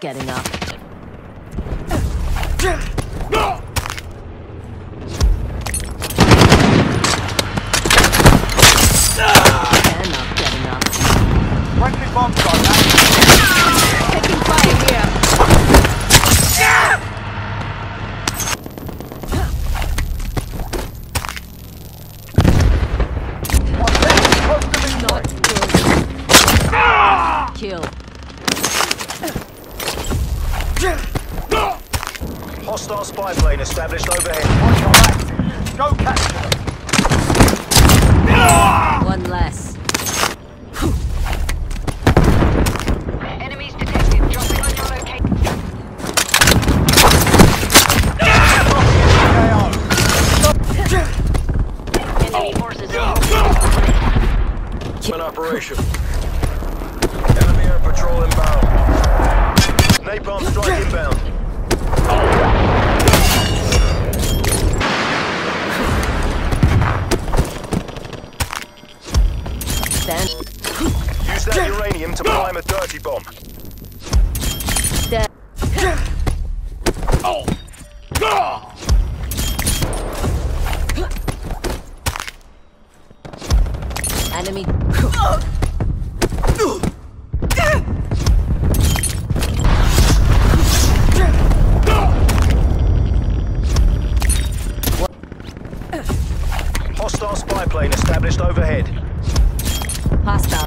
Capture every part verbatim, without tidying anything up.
getting up. They're not getting up. Friendly bomb drone. Taking fire here. Not good. Kill. Hostile spy plane established overhead. Go capture them. One less. Enemies detected. Dropping on your location. Enemy forces. An operation. Enemy air patrol inbound. Napalm strike inbound. Stand. Use that uranium to prime a dirty bomb. Dead. Enemy. Hostile spy plane established overhead. Hostile.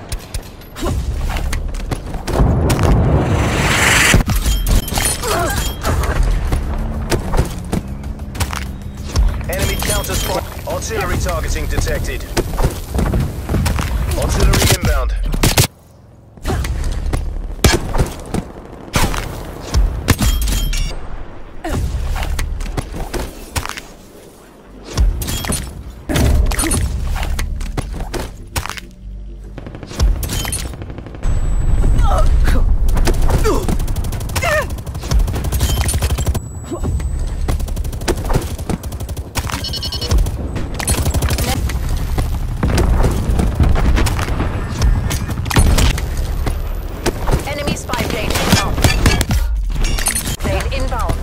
Enemy counter spy. Artillery targeting detected. Artillery inbound. Enemy spy plane inbound. Plane inbound.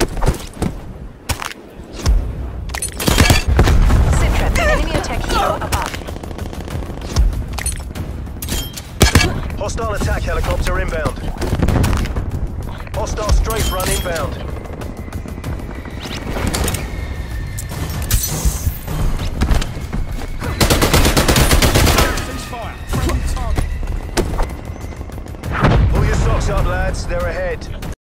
Sitrep. Enemy attack helo above. Hostile attack helicopter inbound. Hostile strafe run inbound. Pull your socks up, lads. They're ahead.